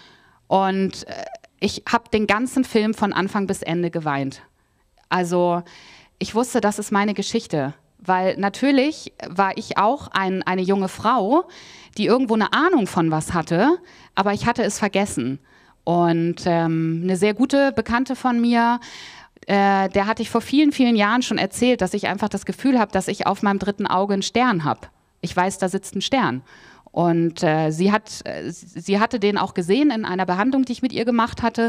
Und äh, ich habe den ganzen Film von Anfang bis Ende geweint. Also ich wusste, das ist meine Geschichte. Weil natürlich war ich auch ein, eine junge Frau, die irgendwo eine Ahnung von was hatte, aber ich hatte es vergessen. Und ähm, eine sehr gute Bekannte von mir, äh, der hatte ich vor vielen, vielen Jahren schon erzählt, dass ich einfach das Gefühl habe, dass ich auf meinem dritten Auge einen Stern habe. Ich weiß, da sitzt ein Stern. Und äh, sie, hat, äh, sie hatte den auch gesehen in einer Behandlung, die ich mit ihr gemacht hatte.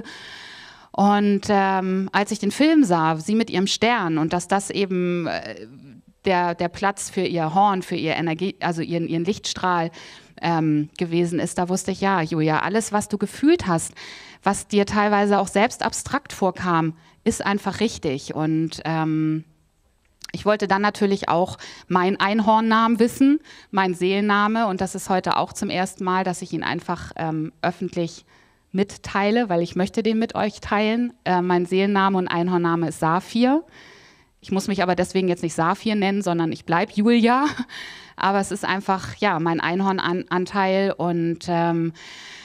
Und ähm, als ich den Film sah, sie mit ihrem Stern und dass das eben äh, der, der Platz für ihr Horn, für ihr Energie, also ihren, ihren Lichtstrahl ähm, gewesen ist, da wusste ich, ja, Julia, alles, was du gefühlt hast, was dir teilweise auch selbst abstrakt vorkam, ist einfach richtig. Und ähm, ich wollte dann natürlich auch meinen Einhornnamen wissen, meinen Seelenname. Und das ist heute auch zum ersten Mal, dass ich ihn einfach ähm, öffentlich mitteile, weil ich möchte den mit euch teilen. Äh, mein Seelenname und Einhornname ist Saphir. Ich muss mich aber deswegen jetzt nicht Saphir nennen, sondern ich bleibe Julia. Aber es ist einfach, ja, mein Einhornanteil. Und ähm,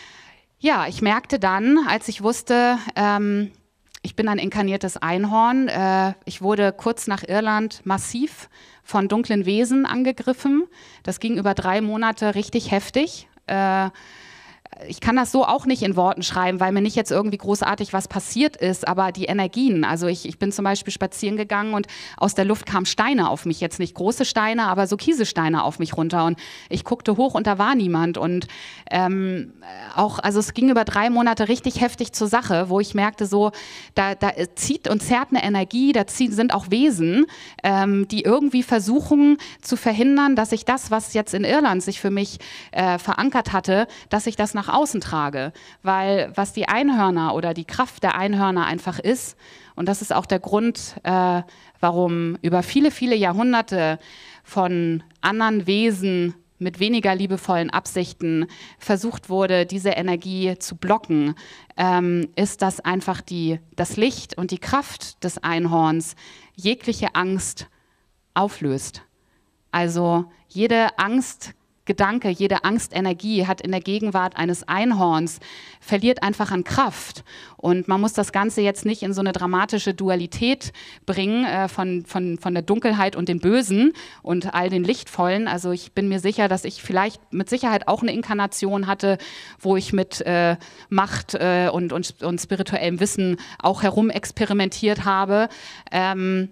ja, ich merkte dann, als ich wusste, ähm, ich bin ein inkarniertes Einhorn. Äh, ich wurde kurz nach Irland massiv von dunklen Wesen angegriffen. Das ging über drei Monate richtig heftig. Äh, Ich kann das so auch nicht in Worten schreiben, weil mir nicht jetzt irgendwie großartig was passiert ist, aber die Energien, also ich, ich bin zum Beispiel spazieren gegangen und aus der Luft kamen Steine auf mich, jetzt nicht große Steine, aber so Kieselsteine auf mich runter und ich guckte hoch und da war niemand und ähm, auch, also es ging über drei Monate richtig heftig zur Sache, wo ich merkte so, da, da zieht und zerrt eine Energie, da ziehen, sind auch Wesen, ähm, die irgendwie versuchen zu verhindern, dass ich das, was jetzt in Irland sich für mich äh, verankert hatte, dass ich das nach außen trage, weil was die Einhörner oder die Kraft der Einhörner einfach ist, und das ist auch der Grund, äh, warum über viele, viele Jahrhunderte von anderen Wesen mit weniger liebevollen Absichten versucht wurde, diese Energie zu blocken, ähm, ist, dass einfach die, das Licht und die Kraft des Einhorns jegliche Angst auflöst. Also jede Angst Gedanke, jede Angstenergie hat in der Gegenwart eines Einhorns, verliert einfach an Kraft. Und man muss das Ganze jetzt nicht in so eine dramatische Dualität bringen äh, von, von, von der Dunkelheit und dem Bösen und all den Lichtvollen. Also ich bin mir sicher, dass ich vielleicht mit Sicherheit auch eine Inkarnation hatte, wo ich mit äh, Macht äh, und, und, und spirituellem Wissen auch herumexperimentiert habe. Ähm,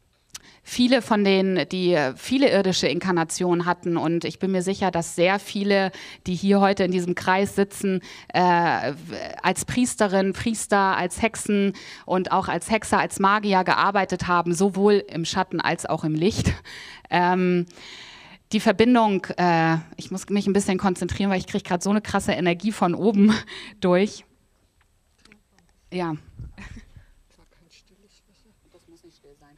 Viele von denen, die viele irdische Inkarnationen hatten, und ich bin mir sicher, dass sehr viele, die hier heute in diesem Kreis sitzen, äh, als Priesterin, Priester, als Hexen und auch als Hexer, als Magier gearbeitet haben, sowohl im Schatten als auch im Licht. Ähm, die Verbindung, äh, ich muss mich ein bisschen konzentrieren, weil ich kriege gerade so eine krasse Energie von oben durch. Ja. Das muss nicht still sein.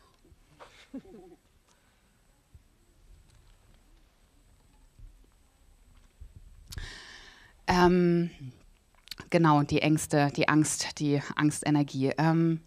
Ähm, genau, die Ängste, die Angst, die Angstenergie. Ähm,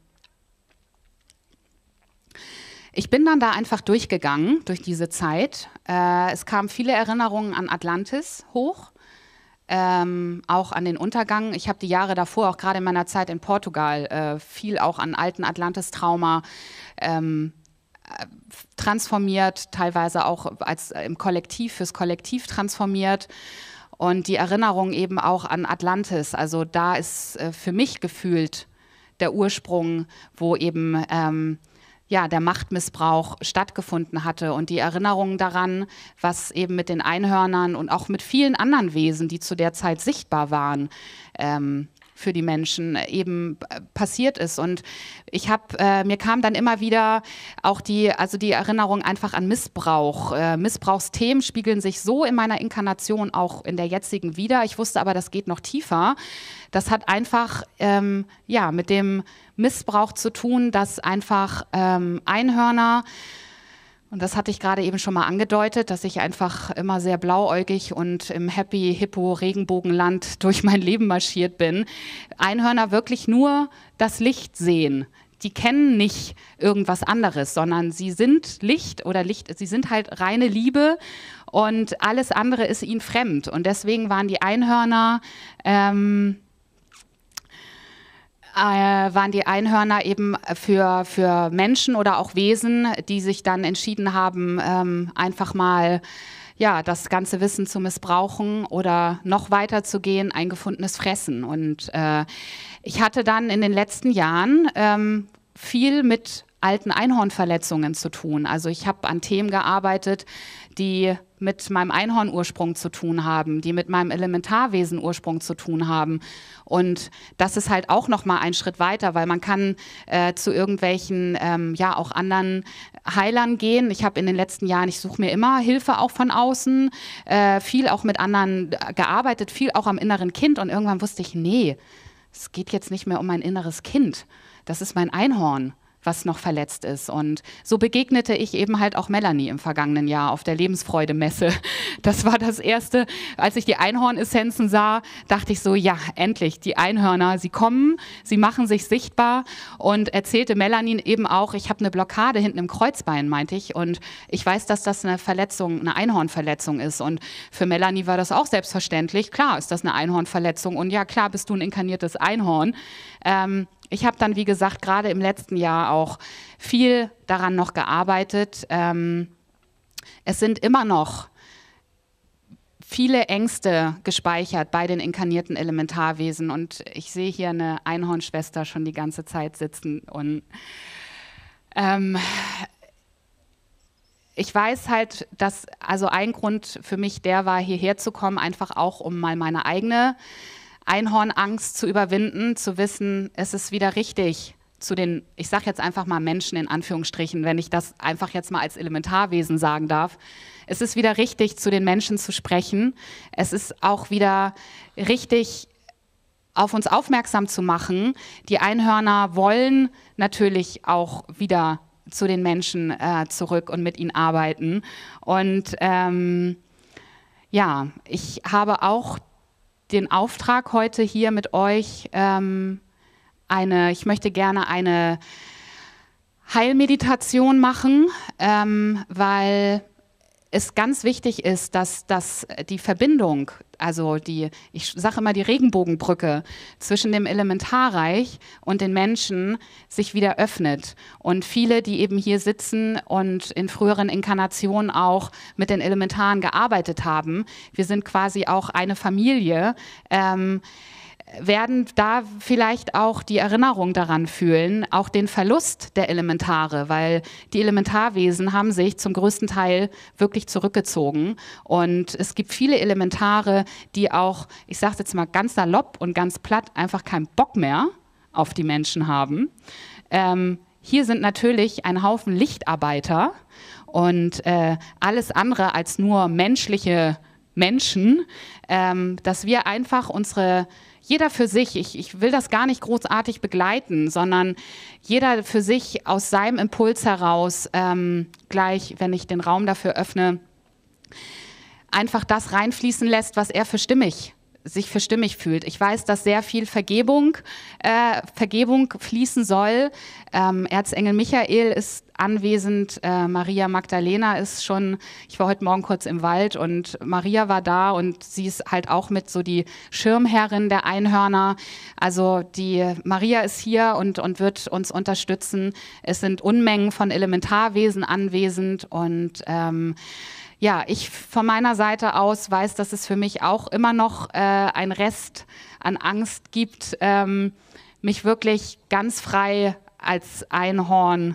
ich bin dann da einfach durchgegangen, durch diese Zeit. Äh, es kamen viele Erinnerungen an Atlantis hoch, ähm, auch an den Untergang. Ich habe die Jahre davor, auch gerade in meiner Zeit in Portugal, äh, viel auch an alten Atlantis-Trauma ähm, transformiert, teilweise auch als im Kollektiv, fürs Kollektiv transformiert. Und die Erinnerung eben auch an Atlantis, also da ist äh, für mich gefühlt der Ursprung, wo eben ähm, ja, der Machtmissbrauch stattgefunden hatte und die Erinnerung daran, was eben mit den Einhörnern und auch mit vielen anderen Wesen, die zu der Zeit sichtbar waren, ähm, für die Menschen eben passiert ist. Und ich habe, äh, mir kam dann immer wieder auch die, also die Erinnerung einfach an Missbrauch. Äh, Missbrauchsthemen spiegeln sich so in meiner Inkarnation auch in der jetzigen wieder. Ich wusste aber, das geht noch tiefer. Das hat einfach ähm, ja, mit dem Missbrauch zu tun, dass einfach ähm, Einhörner, und das hatte ich gerade eben schon mal angedeutet, dass ich einfach immer sehr blauäugig und im Happy Hippo Regenbogenland durch mein Leben marschiert bin. Einhörner wirklich nur das Licht sehen. Die kennen nicht irgendwas anderes, sondern sie sind Licht oder Licht, sie sind halt reine Liebe und alles andere ist ihnen fremd. Und deswegen waren die Einhörner ähm, Äh, waren die Einhörner eben für, für Menschen oder auch Wesen, die sich dann entschieden haben, ähm, einfach mal ja, das ganze Wissen zu missbrauchen oder noch weiter zu gehen, ein gefundenes Fressen. Und äh, ich hatte dann in den letzten Jahren ähm, viel mit alten Einhornverletzungen zu tun. Also ich habe an Themen gearbeitet, die mit meinem Einhornursprung zu tun haben, die mit meinem Elementarwesen-Ursprung zu tun haben. Und das ist halt auch noch mal ein Schritt weiter, weil man kann äh, zu irgendwelchen, ähm, ja, auch anderen Heilern gehen. Ich habe in den letzten Jahren, ich suche mir immer Hilfe auch von außen, äh, viel auch mit anderen gearbeitet, viel auch am inneren Kind. Und irgendwann wusste ich, nee, es geht jetzt nicht mehr um mein inneres Kind. Das ist mein Einhorn, was noch verletzt ist. Und so begegnete ich eben halt auch Melanie im vergangenen Jahr auf der Lebensfreude-Messe. Das war das Erste, als ich die Einhornessenzen sah, dachte ich so, ja, endlich, die Einhörner, sie kommen, sie machen sich sichtbar, und erzählte Melanie eben auch, ich habe eine Blockade hinten im Kreuzbein, meinte ich, und ich weiß, dass das eine Verletzung, eine Einhornverletzung ist. Und für Melanie war das auch selbstverständlich, klar ist das eine Einhornverletzung und ja, klar bist du ein inkarniertes Einhorn. Ähm, Ich habe dann, wie gesagt, gerade im letzten Jahr auch viel daran noch gearbeitet. Ähm, es sind immer noch viele Ängste gespeichert bei den inkarnierten Elementarwesen. Und ich sehe hier eine Einhornschwester schon die ganze Zeit sitzen. Und ähm, ich weiß halt, dass also ein Grund für mich der war, hierher zu kommen, einfach auch, um mal meine eigene Einhornangst zu überwinden, zu wissen, es ist wieder richtig zu den, ich sage jetzt einfach mal Menschen in Anführungsstrichen, wenn ich das einfach jetzt mal als Elementarwesen sagen darf. Es ist wieder richtig, zu den Menschen zu sprechen. Es ist auch wieder richtig, auf uns aufmerksam zu machen. Die Einhörner wollen natürlich auch wieder zu den Menschen äh, zurück und mit ihnen arbeiten. Und ähm, ja, ich habe auch den Auftrag heute hier mit euch, ähm, eine, ich möchte gerne eine Heilmeditation machen, ähm, weil es ganz wichtig ist, dass, dass die Verbindung, also die, ich sage immer die Regenbogenbrücke zwischen dem Elementarreich und den Menschen sich wieder öffnet. Und viele, die eben hier sitzen und in früheren Inkarnationen auch mit den Elementaren gearbeitet haben, wir sind quasi auch eine Familie, ähm, werden da vielleicht auch die Erinnerung daran fühlen, auch den Verlust der Elementare, weil die Elementarwesen haben sich zum größten Teil wirklich zurückgezogen. Und es gibt viele Elementare, die auch, ich sage es jetzt mal ganz salopp und ganz platt, einfach keinen Bock mehr auf die Menschen haben. Ähm, hier sind natürlich ein Haufen Lichtarbeiter und äh, alles andere als nur menschliche Menschen, ähm, dass wir einfach unsere jeder für sich, ich, ich will das gar nicht großartig begleiten, sondern jeder für sich aus seinem Impuls heraus, ähm, gleich, wenn ich den Raum dafür öffne, einfach das reinfließen lässt, was er für stimmig, sich für stimmig fühlt. Ich weiß, dass sehr viel Vergebung, äh, Vergebung fließen soll. Ähm, Erzengel Michael ist anwesend, äh, Maria Magdalena ist schon, ich war heute Morgen kurz im Wald und Maria war da und sie ist halt auch mit so die Schirmherrin der Einhörner. Also die Maria ist hier und, und wird uns unterstützen. Es sind Unmengen von Elementarwesen anwesend und ähm, ja, ich von meiner Seite aus weiß, dass es für mich auch immer noch äh, ein Rest an Angst gibt, ähm, mich wirklich ganz frei als Einhorn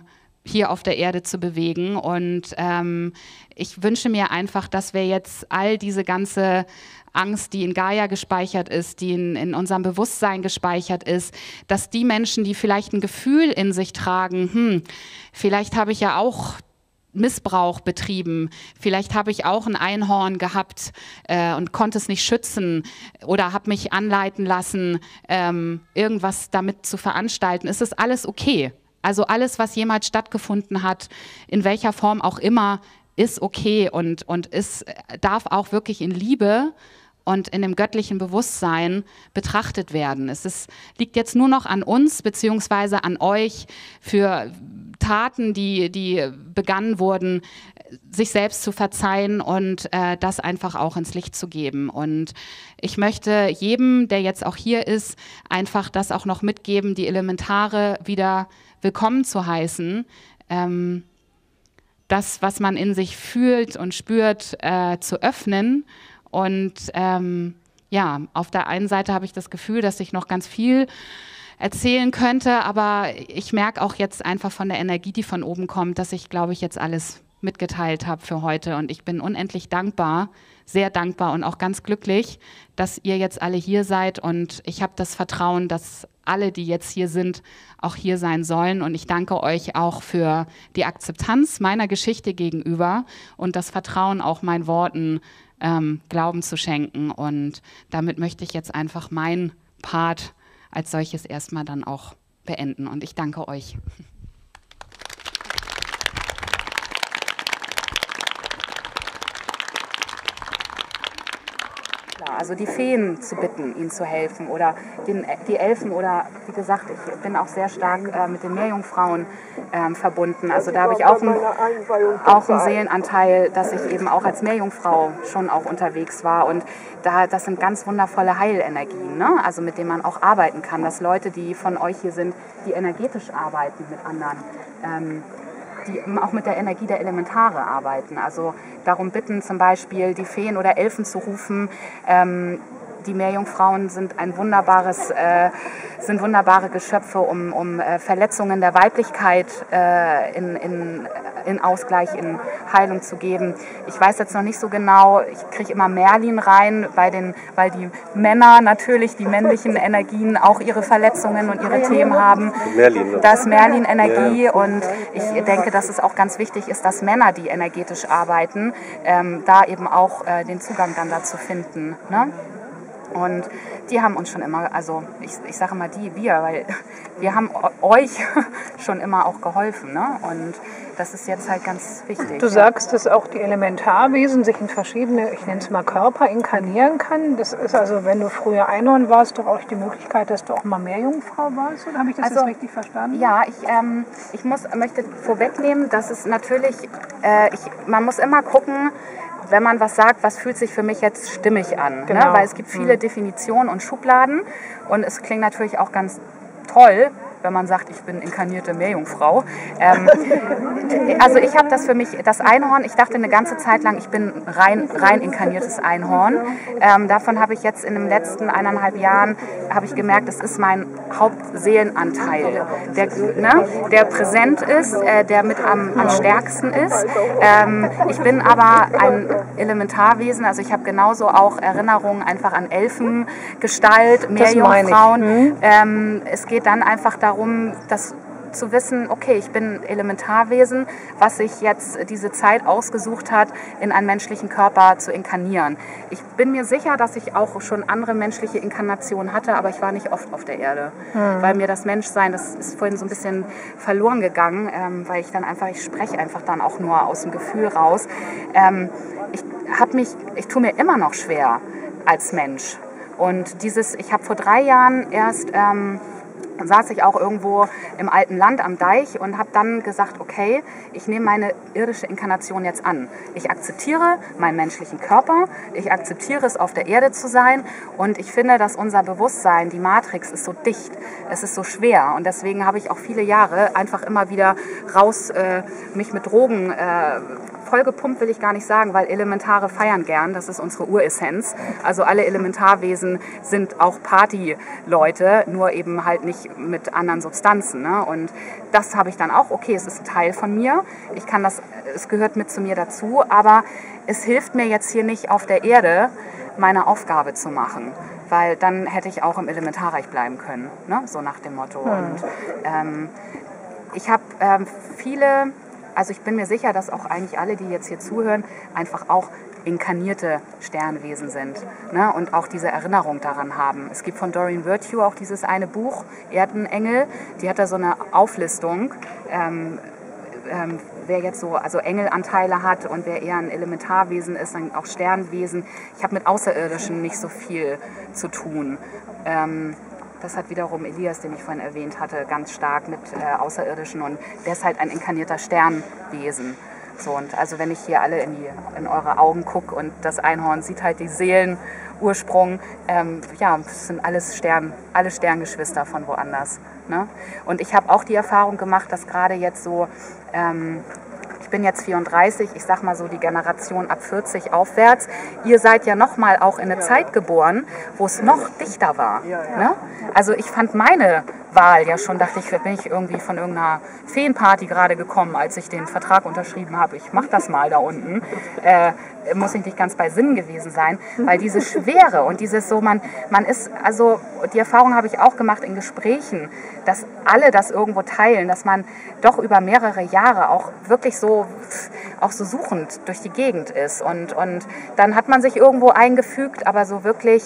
hier auf der Erde zu bewegen. Und ähm, ich wünsche mir einfach, dass wir jetzt all diese ganze Angst, die in Gaia gespeichert ist, die in, in unserem Bewusstsein gespeichert ist, dass die Menschen, die vielleicht ein Gefühl in sich tragen, hm, vielleicht habe ich ja auch Missbrauch betrieben, vielleicht habe ich auch ein Einhorn gehabt äh, und konnte es nicht schützen oder habe mich anleiten lassen, ähm, irgendwas damit zu veranstalten. Es ist alles okay. Also alles, was jemals stattgefunden hat, in welcher Form auch immer, ist okay und, und ist, darf auch wirklich in Liebe und in dem göttlichen Bewusstsein betrachtet werden. Es ist, liegt jetzt nur noch an uns beziehungsweise an euch für Taten, die, die begangen wurden, sich selbst zu verzeihen und äh, das einfach auch ins Licht zu geben. Und ich möchte jedem, der jetzt auch hier ist, einfach das auch noch mitgeben, die Elementare wieder willkommen zu heißen, ähm, das, was man in sich fühlt und spürt, äh, zu öffnen. Und ähm, ja, auf der einen Seite habe ich das Gefühl, dass ich noch ganz viel erzählen könnte, aber ich merke auch jetzt einfach von der Energie, die von oben kommt, dass ich, glaube ich, jetzt alles mitgeteilt habe für heute. Und ich bin unendlich dankbar, sehr dankbar und auch ganz glücklich, dass ihr jetzt alle hier seid. Und ich habe das Vertrauen, dass alle, die jetzt hier sind, auch hier sein sollen. Und ich danke euch auch für die Akzeptanz meiner Geschichte gegenüber und das Vertrauen, auch meinen Worten ähm, Glauben zu schenken. Und damit möchte ich jetzt einfach meinen Part als solches erstmal dann auch beenden. Und ich danke euch. Also die Feen zu bitten, ihnen zu helfen oder den, die Elfen oder wie gesagt, ich bin auch sehr stark äh, mit den Meerjungfrauen ähm, verbunden. Also da habe ich auch, ein, auch einen Seelenanteil, dass ich eben auch als Meerjungfrau schon auch unterwegs war und da, das sind ganz wundervolle Heilenergien, ne? Also mit denen man auch arbeiten kann, dass Leute, die von euch hier sind, die energetisch arbeiten mit anderen, ähm, die auch mit der Energie der Elementare arbeiten. Also darum bitten, zum Beispiel die Feen oder Elfen zu rufen. Ähm, die Meerjungfrauen sind ein wunderbares, äh, sind wunderbare Geschöpfe, um, um äh, Verletzungen der Weiblichkeit äh, in, in, in Ausgleich, in Heilung zu geben. Ich weiß jetzt noch nicht so genau, ich kriege immer Merlin rein, bei den, weil die Männer natürlich, die männlichen Energien auch ihre Verletzungen und ihre Themen haben. Merlin. Das ist Merlin-Energie und ich denke, dass es auch ganz wichtig ist, dass Männer, die energetisch arbeiten, ähm, da eben auch äh, den Zugang dann dazu finden, ne? Und die haben uns schon immer, also ich, ich sage mal die, wir, weil wir haben euch schon immer auch geholfen, ne? Und das ist jetzt halt ganz wichtig. Du sagst, dass auch die Elementarwesen sich in verschiedene, ich nenne es mal Körper, inkarnieren kann. Das ist also, wenn du früher Einhorn warst, doch auch die Möglichkeit, dass du auch mal Meerjungfrau warst? Oder habe ich das also, jetzt richtig verstanden? Ja, ich, ähm, ich muss, möchte vorwegnehmen, dass es natürlich, äh, ich, man muss immer gucken, wenn man was sagt, was fühlt sich für mich jetzt stimmig an. Genau. Ne? Weil es gibt viele mhm. Definitionen und Schubladen und es klingt natürlich auch ganz toll, wenn man sagt, ich bin inkarnierte Meerjungfrau. Ähm, also ich habe das für mich, das Einhorn, ich dachte eine ganze Zeit lang, ich bin rein, rein inkarniertes Einhorn. Ähm, davon habe ich jetzt in den letzten eineinhalb Jahren, habe ich gemerkt, das ist mein Hauptseelenanteil, der, ne, der präsent ist, äh, der mit am, am stärksten ist. Ähm, ich bin aber ein Elementarwesen, also ich habe genauso auch Erinnerungen einfach an Elfengestalt, Meerjungfrauen. Mhm. Ähm, es geht dann einfach darum, das zu wissen, okay, ich bin Elementarwesen, was sich jetzt diese Zeit ausgesucht hat, in einen menschlichen Körper zu inkarnieren. Ich bin mir sicher, dass ich auch schon andere menschliche Inkarnationen hatte, aber ich war nicht oft auf der Erde, mhm. weil mir das Menschsein, das ist vorhin so ein bisschen verloren gegangen, ähm, weil ich dann einfach, ich spreche einfach dann auch nur aus dem Gefühl raus. Ähm, ich habe mich, ich tue mir immer noch schwer als Mensch. Und dieses, ich habe vor drei Jahren erst ähm, Dann saß ich auch irgendwo im alten Land am Deich und habe dann gesagt, okay, ich nehme meine irdische Inkarnation jetzt an. Ich akzeptiere meinen menschlichen Körper, ich akzeptiere es, auf der Erde zu sein und ich finde, dass unser Bewusstsein, die Matrix, ist so dicht, es ist so schwer und deswegen habe ich auch viele Jahre einfach immer wieder raus, äh, mich mit Drogen äh, vollgepumpt will ich gar nicht sagen, weil Elementare feiern gern, das ist unsere Uressenz. Also alle Elementarwesen sind auch Partyleute, nur eben halt nicht mit anderen Substanzen. Ne? Und das habe ich dann auch, okay, es ist ein Teil von mir, ich kann das, es gehört mit zu mir dazu, aber es hilft mir jetzt hier nicht auf der Erde, meine Aufgabe zu machen. Weil dann hätte ich auch im Elementarreich bleiben können, ne? So nach dem Motto. Mhm. Und ähm, ich habe ähm, viele, also ich bin mir sicher, dass auch eigentlich alle, die jetzt hier zuhören, einfach auch inkarnierte Sternwesen sind, ne? Und auch diese Erinnerung daran haben. Es gibt von Doreen Virtue auch dieses eine Buch, Erdenengel, die hat da so eine Auflistung, ähm, ähm, wer jetzt so also Engelanteile hat und wer eher ein Elementarwesen ist, dann auch Sternwesen. Ich habe mit Außerirdischen nicht so viel zu tun. Ähm, das hat wiederum Elias, den ich vorhin erwähnt hatte, ganz stark mit äh, Außerirdischen und der ist halt ein inkarnierter Sternwesen. So, und also wenn ich hier alle in, die, in eure Augen gucke und das Einhorn sieht halt die Seelenursprung, ähm, ja, das sind alles Stern, alle Sterngeschwister von woanders. Ne? Und ich habe auch die Erfahrung gemacht, dass gerade jetzt so, ähm, ich bin jetzt vierunddreißig, ich sag mal so die Generation ab vierzig aufwärts, ihr seid ja nochmal auch in eine Zeit geboren, wo es noch dichter war. Ne? Also ich fand meine Wahl ja schon, dachte ich, bin ich irgendwie von irgendeiner Feenparty gerade gekommen, als ich den Vertrag unterschrieben habe. Ich mache das mal da unten. Äh, muss ich nicht ganz bei Sinn gewesen sein, weil diese Schwere und dieses so, man, man ist, also die Erfahrung habe ich auch gemacht in Gesprächen, dass alle das irgendwo teilen, dass man doch über mehrere Jahre auch wirklich so, auch so suchend durch die Gegend ist und, und dann hat man sich irgendwo eingefügt, aber so wirklich...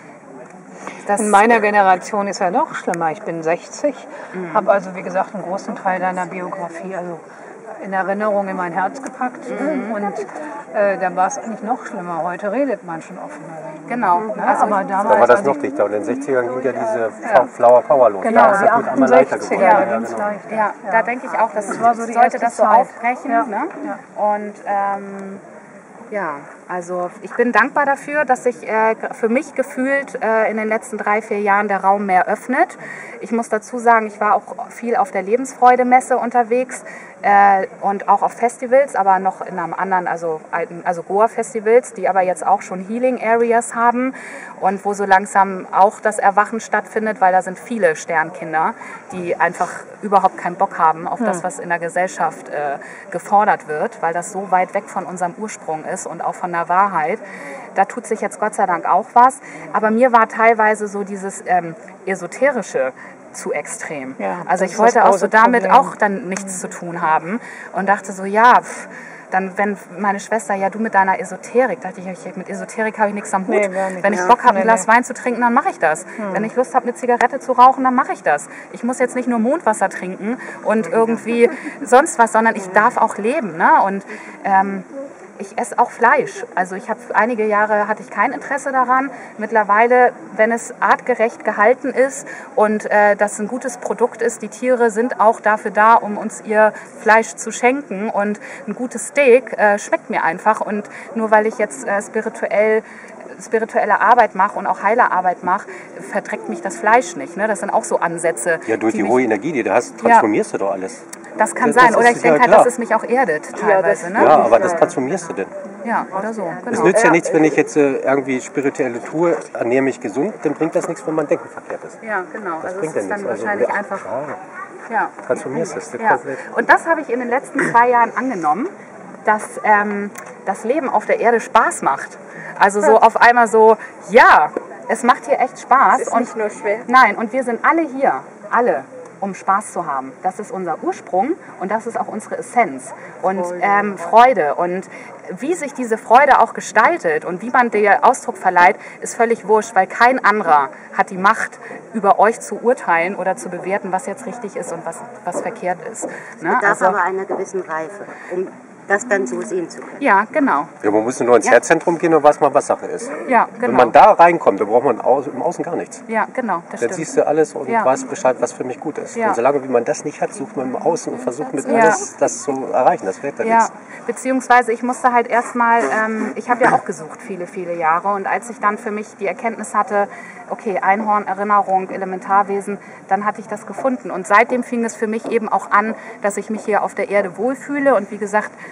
Das in meiner Generation ist ja noch schlimmer. Ich bin sechzig, mhm. habe also wie gesagt einen großen Teil deiner Biografie also in Erinnerung in mein Herz gepackt. Mhm. Und äh, da war es eigentlich noch schlimmer. Heute redet man schon offener. Genau. Ja, also aber damals da war das noch dichter. Und in den sechzigern ging ja diese ja. Flower Power los. Genau, da die achtundsechziger. Ja, ja, genau. ja, ja, da denke ich auch, dass das war so sollte das so Zeit. aufbrechen. Ja. Ne? Ja. Und ähm, ja, also ich bin dankbar dafür, dass sich äh, für mich gefühlt äh, in den letzten drei, vier Jahren der Raum mehr öffnet. Ich muss dazu sagen, ich war auch viel auf der Lebensfreude-Messe unterwegs äh, und auch auf Festivals, aber noch in einem anderen, also, also Goa-Festivals, die aber jetzt auch schon Healing-Areas haben und wo so langsam auch das Erwachen stattfindet, weil da sind viele Sternkinder, die einfach überhaupt keinen Bock haben auf das, was in der Gesellschaft äh, gefordert wird, weil das so weit weg von unserem Ursprung ist und auch von der Wahrheit. Da tut sich jetzt Gott sei Dank auch was. Aber mir war teilweise so dieses ähm, Esoterische zu extrem. Ja, also ich wollte auch so damit Problem. auch dann nichts zu tun haben und dachte so, ja, pff, dann wenn meine Schwester, ja du mit deiner Esoterik, dachte ich, mit Esoterik habe ich nichts am Hut. Nee, nicht, wenn ich ja. Bock habe, ein Glas nee. Wein zu trinken, dann mache ich das. Hm. Wenn ich Lust habe, eine Zigarette zu rauchen, dann mache ich das. Ich muss jetzt nicht nur Mondwasser trinken und irgendwie sonst was, sondern ich darf auch leben. Ne? Und ähm, ich esse auch Fleisch. Also ich habe einige Jahre hatte ich kein Interesse daran. Mittlerweile, wenn es artgerecht gehalten ist und äh, das ein gutes Produkt ist, die Tiere sind auch dafür da, um uns ihr Fleisch zu schenken und ein gutes Steak äh, schmeckt mir einfach und nur weil ich jetzt äh, spirituell spirituelle Arbeit mache und auch Heilerarbeit mache, verträgt mich das Fleisch nicht. Ne? Das sind auch so Ansätze. Ja, durch die, die hohe Energie, die du hast, transformierst ja. du doch alles. Das kann das, sein. das oder ich denke ja halt, dass es mich auch erdet teilweise. Ja, ne? ja aber das transformierst du denn. Ja, oder so. Genau. Es nützt ja nichts, wenn ich jetzt äh, irgendwie spirituelle tue, ernähre mich gesund, dann bringt das nichts, wenn mein Denken verkehrt ist. Ja, genau. Das also bringt es ist ja dann nichts. wahrscheinlich also, einfach... Ja. Ja. Transformierst es. Ja. Und das habe ich in den letzten zwei Jahren angenommen, dass ähm, das Leben auf der Erde Spaß macht. Also so auf einmal so, ja, es macht hier echt Spaß. Es ist und, nicht nur schwer. Nein, und wir sind alle hier, alle, um Spaß zu haben. Das ist unser Ursprung und das ist auch unsere Essenz und ähm, Freude. Und wie sich diese Freude auch gestaltet und wie man der Ausdruck verleiht, ist völlig wurscht, weil kein anderer hat die Macht, über euch zu urteilen oder zu bewerten, was jetzt richtig ist und was, was verkehrt ist. Ne? Es bedarf also, aber einer gewissen Reife, um das dann so sehen zu können. Ja, genau. Ja, man muss nur ins ja. Herzzentrum gehen und weiß mal, was Sache ist. Ja, genau. Wenn man da reinkommt, dann braucht man au- im Außen gar nichts. Ja, genau, das Dann stimmt. siehst du alles und ja. weißt Bescheid, was für mich gut ist. Ja. Und solange wie man das nicht hat, sucht man im Außen und versucht mit ja. alles das zu erreichen. Das wird dann ja. nichts. Beziehungsweise ich musste halt erstmal, ähm, ich habe ja auch gesucht viele, viele Jahre und als ich dann für mich die Erkenntnis hatte, okay, Einhorn, Erinnerung, Elementarwesen, dann hatte ich das gefunden und seitdem fing es für mich eben auch an, dass ich mich hier auf der Erde wohlfühle und wie gesagt,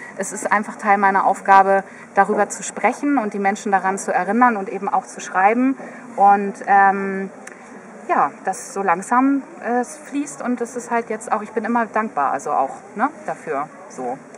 es ist einfach Teil meiner Aufgabe, darüber zu sprechen und die Menschen daran zu erinnern und eben auch zu schreiben. Und ähm, ja, das so langsam äh, fließt und das ist halt jetzt auch, ich bin immer dankbar, also auch ne, dafür so.